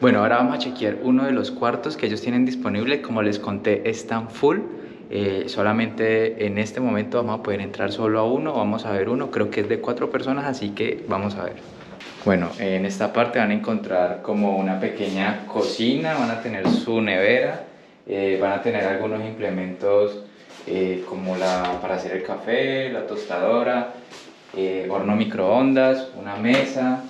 Bueno, ahora vamos a chequear uno de los cuartos que ellos tienen disponible. Como les conté, están full. Solamente en este momento vamos a poder entrar solo a uno. Vamos a ver uno, creo que es de 4 personas, así que vamos a ver. Bueno, en esta parte van a encontrar como una pequeña cocina, van a tener su nevera, van a tener algunos implementos como para hacer el café, la tostadora, horno microondas, una mesa.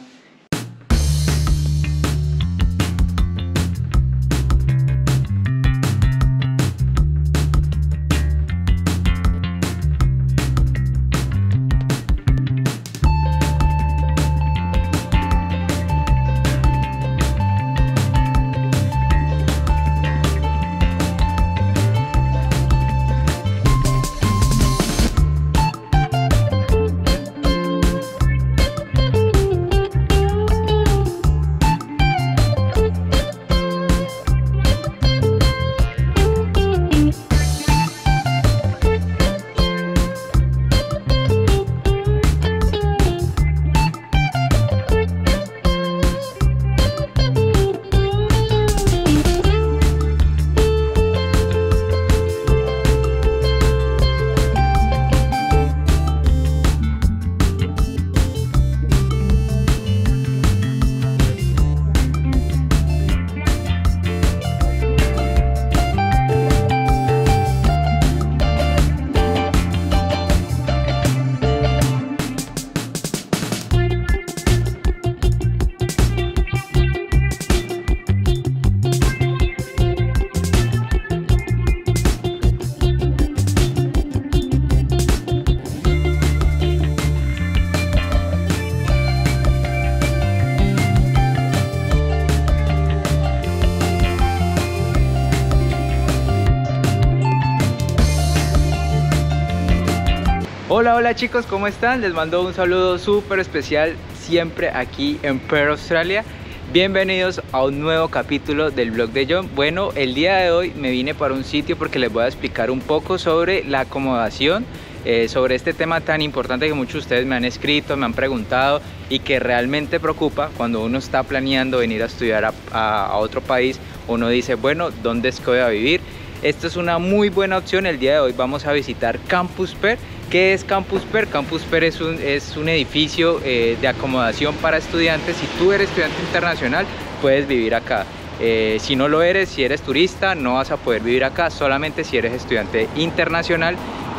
Hola chicos, ¿cómo están? Les mando un saludo súper especial siempre aquí en Perth, Australia. Bienvenidos a un nuevo capítulo del vlog de John. Bueno, el día de hoy me vine para un sitio porque les voy a explicar un poco sobre la acomodación, sobre este tema tan importante que muchos de ustedes me han escrito, me han preguntado y que realmente preocupa cuando uno está planeando venir a estudiar a otro país. Uno dice, bueno, ¿dónde es que voy a vivir? Esto es una muy buena opción. El día de hoy vamos a visitar Campus Perth. ¿Qué es Campus Perth? Campus Perth es un edificio de acomodación para estudiantes. Si tú eres estudiante internacional, puedes vivir acá. Si no lo eres, si eres turista, no vas a poder vivir acá, solamente si eres estudiante internacional.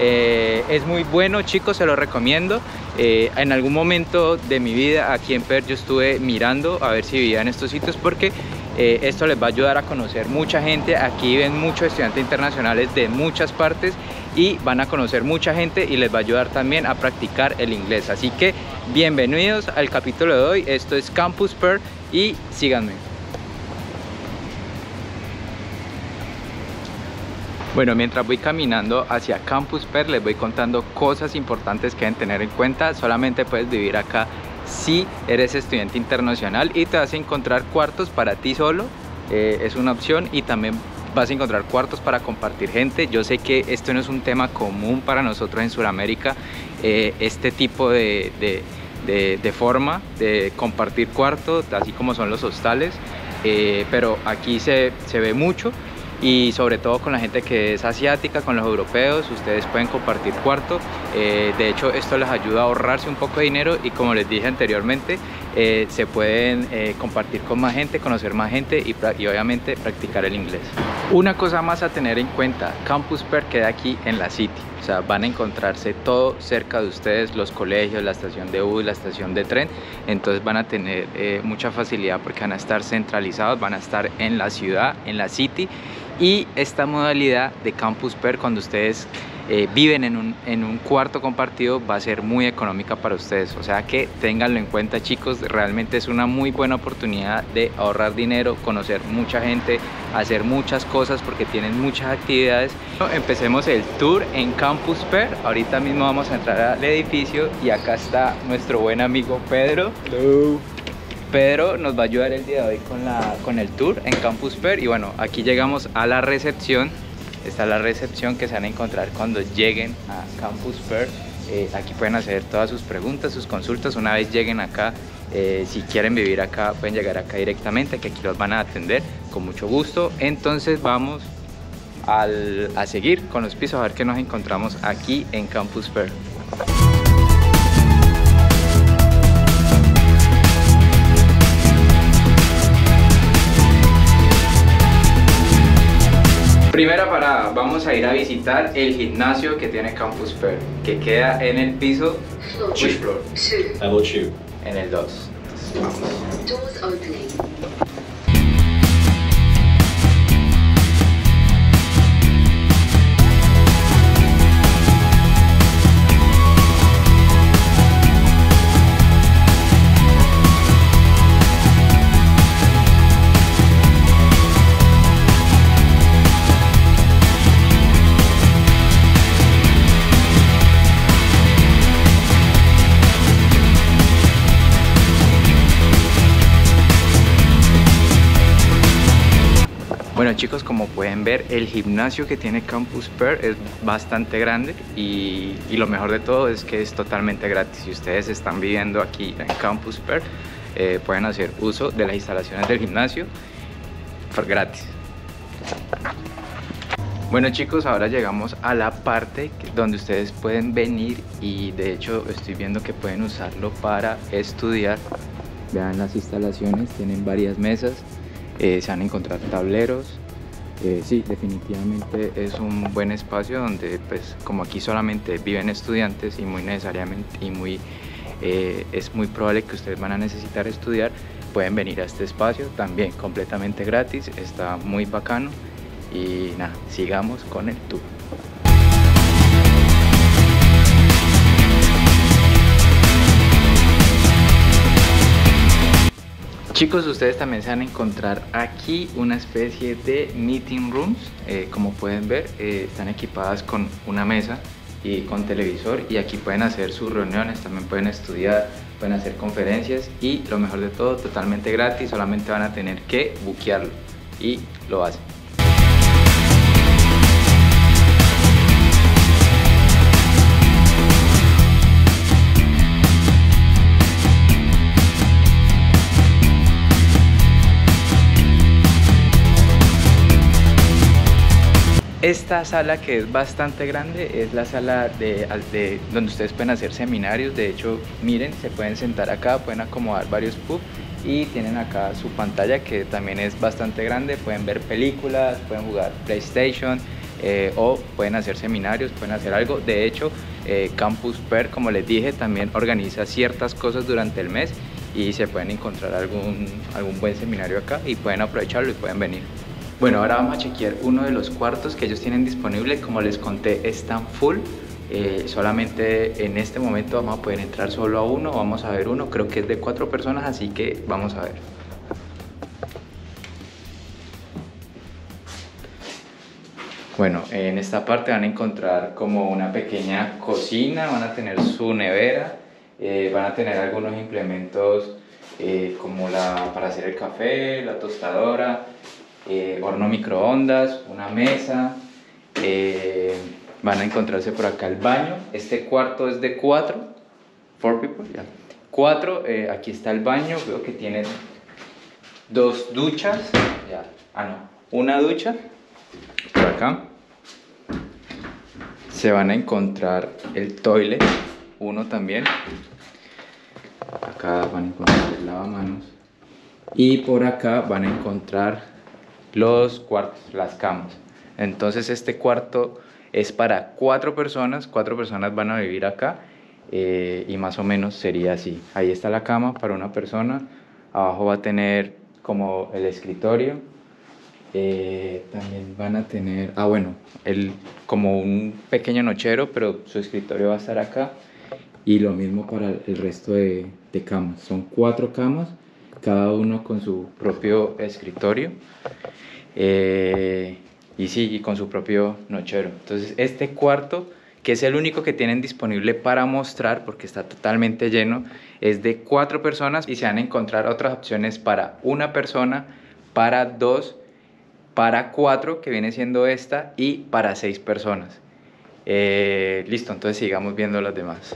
Es muy bueno, chicos, se lo recomiendo. En algún momento de mi vida aquí en Perth yo estuve mirando a ver si vivía en estos sitios porque esto les va a ayudar a conocer mucha gente. Aquí ven muchos estudiantes internacionales de muchas partes y van a conocer mucha gente y les va a ayudar también a practicar el inglés. Así que bienvenidos al capítulo de hoy. Esto es Campus Perth y síganme. Bueno, mientras voy caminando hacia Campus Perth les voy contando cosas importantes que deben tener en cuenta. Solamente puedes vivir acá si eres estudiante internacional y te vas a encontrar cuartos para ti solo, es una opción, y también vas a encontrar cuartos para compartir gente. Yo sé que esto no es un tema común para nosotros en Sudamérica, este tipo de forma de compartir cuartos, así como son los hostales, pero aquí se ve mucho. Y sobre todo con la gente que es asiática, con los europeos, ustedes pueden compartir cuarto. De hecho, esto les ayuda a ahorrarse un poco de dinero y, como les dije anteriormente, se pueden compartir con más gente, conocer más gente y obviamente practicar el inglés. Una cosa más a tener en cuenta, Campus Perth queda aquí en la City. O sea, van a encontrarse todo cerca de ustedes, los colegios, la estación de bus, la estación de tren. Entonces van a tener mucha facilidad porque van a estar centralizados, van a estar en la ciudad, en la City. Y esta modalidad de Campus Perth, cuando ustedes viven en un cuarto compartido, va a ser muy económica para ustedes. O sea que ténganlo en cuenta, chicos. Realmente es una muy buena oportunidad de ahorrar dinero, conocer mucha gente, hacer muchas cosas porque tienen muchas actividades. Empecemos el tour en Campus Perth. Ahorita mismo vamos a entrar al edificio y acá está nuestro buen amigo Pedro. Hello. Pedro nos va a ayudar el día de hoy con el tour en Campus Perth. Y bueno, aquí llegamos a la recepción. Está la recepción que se van a encontrar cuando lleguen a Campus Perth. Aquí pueden hacer todas sus preguntas, sus consultas una vez lleguen acá. Si quieren vivir acá, pueden llegar acá directamente, que aquí los van a atender con mucho gusto. Entonces vamos a seguir con los pisos, a ver qué nos encontramos aquí en Campus Pearl. Primera parada, vamos a ir a visitar el gimnasio que tiene Campus Pearl, que queda en el piso which floor? Level 2. En el 2. Doors opening. Bueno chicos, como pueden ver, el gimnasio que tiene Campus Pearl es bastante grande y lo mejor de todo es que es totalmente gratis. Si ustedes están viviendo aquí en Campus Pearl, pueden hacer uso de las instalaciones del gimnasio por gratis. Bueno chicos, ahora llegamos a la parte donde ustedes pueden venir y de hecho estoy viendo que pueden usarlo para estudiar. Vean las instalaciones, tienen varias mesas. Se van a encontrar tableros. Sí, definitivamente es un buen espacio donde, pues, como aquí solamente viven estudiantes y muy necesariamente es muy probable que ustedes van a necesitar estudiar, pueden venir a este espacio también completamente gratis. Está muy bacano y nada, sigamos con el tour. Chicos, ustedes también se van a encontrar aquí una especie de meeting rooms. Como pueden ver, están equipadas con una mesa y con televisor, y aquí pueden hacer sus reuniones, también pueden estudiar, pueden hacer conferencias y lo mejor de todo, totalmente gratis. Solamente van a tener que buquearlo y lo hacen. Esta sala, que es bastante grande, es la sala donde ustedes pueden hacer seminarios. De hecho, miren, se pueden sentar acá, pueden acomodar varios pubs y tienen acá su pantalla, que también es bastante grande. Pueden ver películas, pueden jugar PlayStation, o pueden hacer seminarios, pueden hacer algo. De hecho, Campus Pearl, como les dije, también organiza ciertas cosas durante el mes y se pueden encontrar algún buen seminario acá y pueden aprovecharlo y pueden venir. Bueno, ahora vamos a chequear uno de los cuartos que ellos tienen disponible. Como les conté, están full. Solamente en este momento vamos a poder entrar solo a uno. Vamos a ver uno, creo que es de 4 personas, así que vamos a ver. Bueno, en esta parte van a encontrar como una pequeña cocina, van a tener su nevera, van a tener algunos implementos como para hacer el café, la tostadora, horno microondas, una mesa. Van a encontrarse por acá el baño. Este cuarto es de 4 people, ya. 4, aquí está el baño. Veo que tiene 2 duchas, ya. Una ducha. Por acá se van a encontrar el toilet, uno también. Acá van a encontrar el lavamanos y por acá van a encontrar los cuartos, las camas. Entonces este cuarto es para 4 personas. 4 personas van a vivir acá, y más o menos sería así. Ahí está la cama para una persona. Abajo va a tener como el escritorio. También van a tener, como un pequeño nochero, pero su escritorio va a estar acá. Y lo mismo para el resto de camas. Son 4 camas, cada uno con su propio escritorio. Y sí, y con su propio nochero. Entonces este cuarto, que es el único que tienen disponible para mostrar porque está totalmente lleno, es de 4 personas y se van a encontrar otras opciones para una persona, para 2, para 4, que viene siendo esta, y para 6 personas. Listo, entonces sigamos viendo los demás.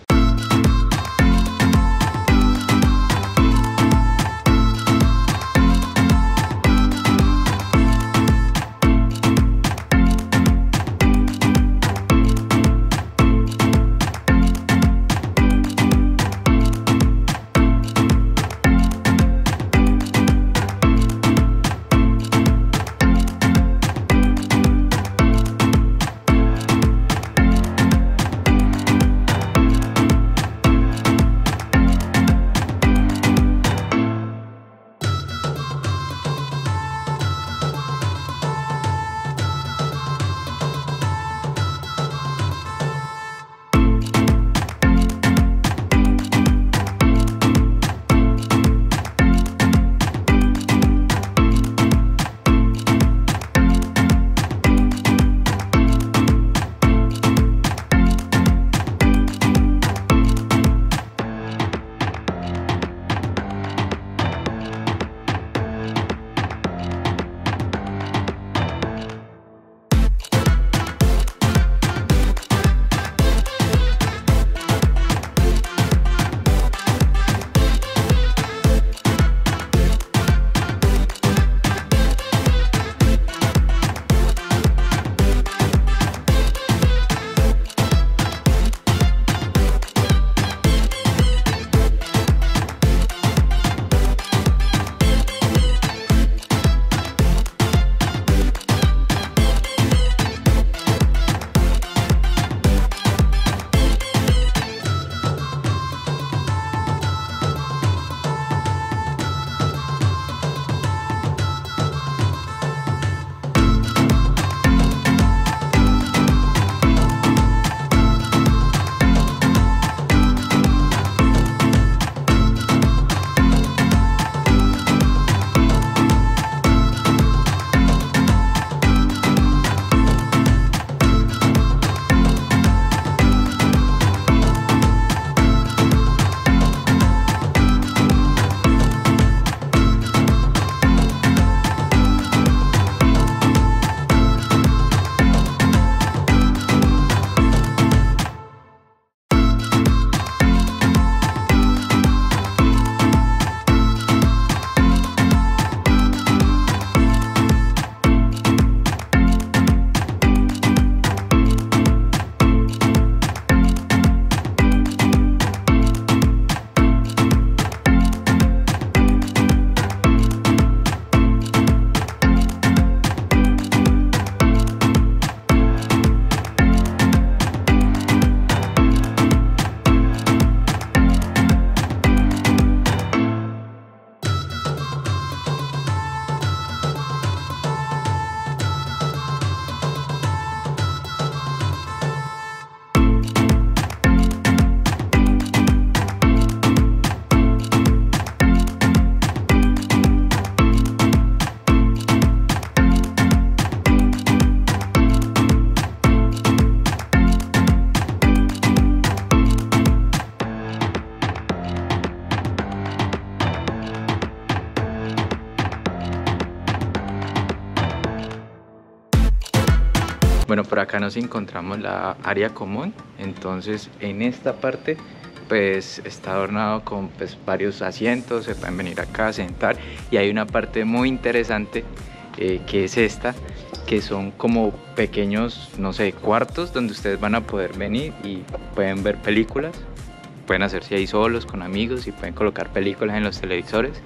Bueno, por acá nos encontramos la área común, entonces en esta parte pues está adornado con pues, varios asientos, se pueden venir acá a sentar, y hay una parte muy interesante que es esta, que son como pequeños, no sé, cuartos donde ustedes van a poder venir y pueden ver películas, pueden hacerse ahí solos con amigos y pueden colocar películas en los televisores,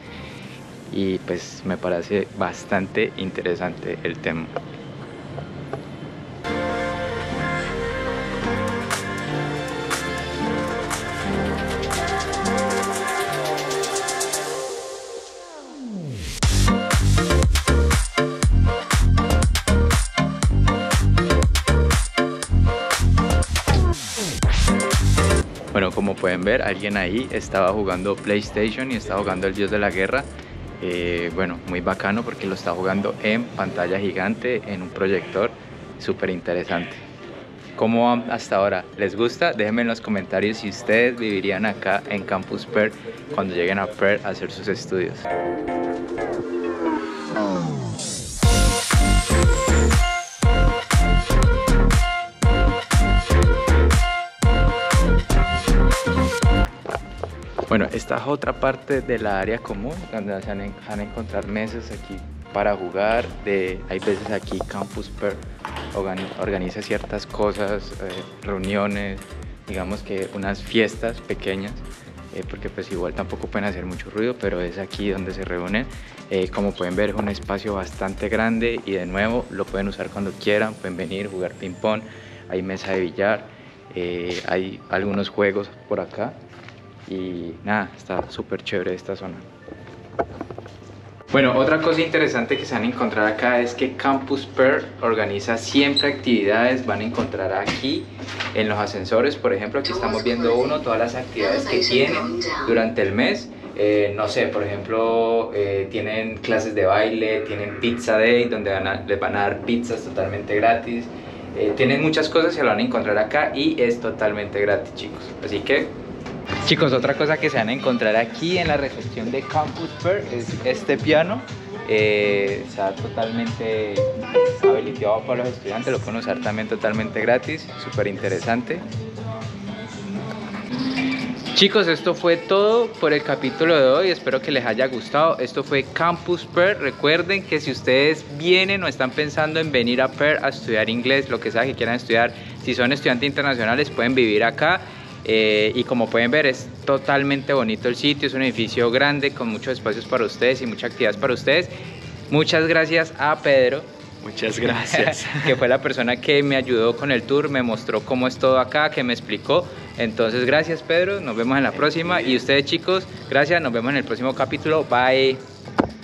y pues me parece bastante interesante el tema. Bueno, como pueden ver, alguien ahí estaba jugando PlayStation y estaba jugando el Dios de la Guerra. Bueno, muy bacano porque lo está jugando en pantalla gigante, en un proyector, súper interesante. ¿Cómo van hasta ahora? ¿Les gusta? Déjenme en los comentarios si ustedes vivirían acá en Campus Perth cuando lleguen a Perth a hacer sus estudios. esta es otra parte de la área común, donde van a encontrar mesas aquí para jugar. Hay veces aquí Campus Per organiza ciertas cosas, reuniones, digamos que unas fiestas pequeñas, porque pues igual tampoco pueden hacer mucho ruido, pero es aquí donde se reúnen. Como pueden ver, es un espacio bastante grande y de nuevo lo pueden usar cuando quieran, pueden venir, jugar ping pong, hay mesa de billar, hay algunos juegos por acá y nada, está súper chévere esta zona. Bueno, otra cosa interesante que se van a encontrar acá es que Campus Per organiza siempre actividades. Van a encontrar aquí en los ascensores, por ejemplo, aquí estamos viendo todas las actividades que tienen durante el mes. No sé, por ejemplo, tienen clases de baile, tienen Pizza Day, donde les van a dar pizzas totalmente gratis. Tienen muchas cosas, se lo van a encontrar acá y es totalmente gratis, chicos. Así que, chicos, otra cosa que se van a encontrar aquí en la recepción de Campus Per es este piano. Está totalmente habilitado para los estudiantes, lo pueden usar también totalmente gratis, súper interesante. Chicos, esto fue todo por el capítulo de hoy, espero que les haya gustado. Esto fue Campus Per. Recuerden que si ustedes vienen o están pensando en venir a Per a estudiar inglés, lo que sea que quieran estudiar, si son estudiantes internacionales pueden vivir acá. Y como pueden ver, es totalmente bonito el sitio, es un edificio grande con muchos espacios para ustedes y muchas actividades para ustedes. Muchas gracias a Pedro. Muchas gracias. Que fue la persona que me ayudó con el tour, me mostró cómo es todo acá, que me explicó. Entonces, gracias Pedro, nos vemos en la próxima. Y ustedes, chicos, gracias, nos vemos en el próximo capítulo. Bye.